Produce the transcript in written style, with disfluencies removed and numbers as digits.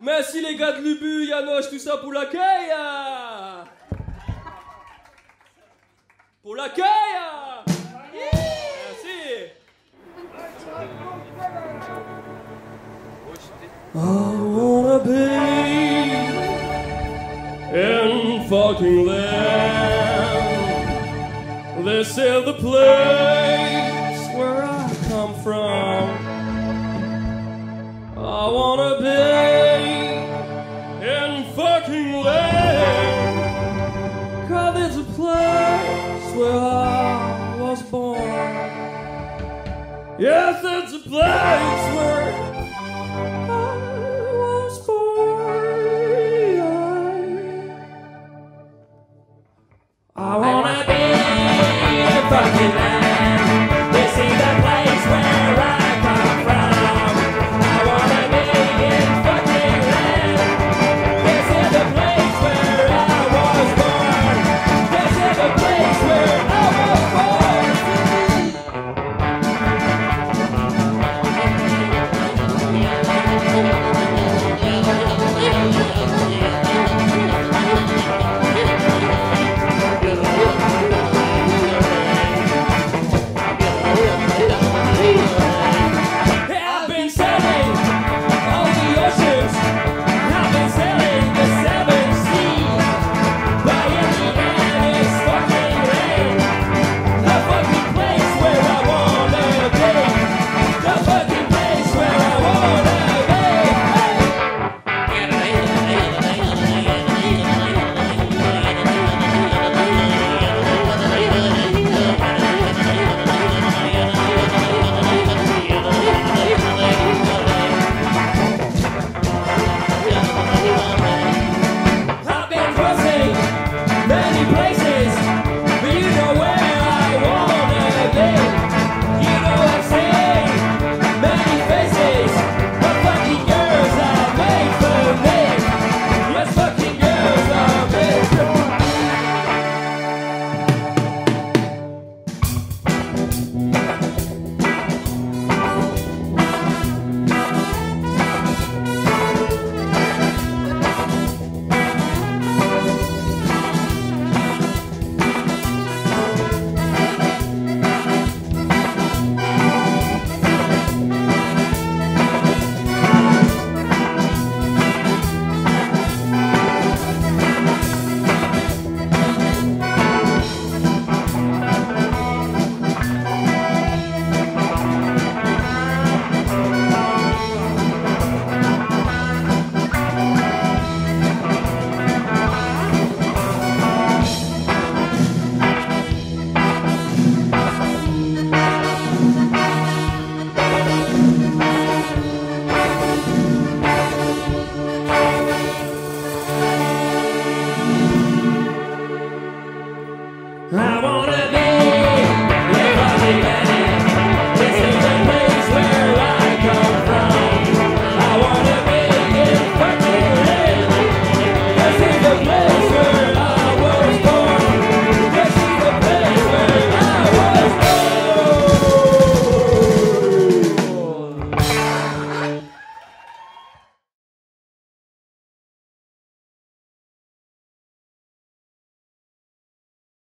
Merci les gars de l'UBU, Yanoche, tout ça pour l'accueil. Pour l'accueil. Merci. I wanna be in Fuckin Land. This is the place where I come from. I wanna be in Fuckin Land, 'cause it's a place where I was born. Yes, it's a place where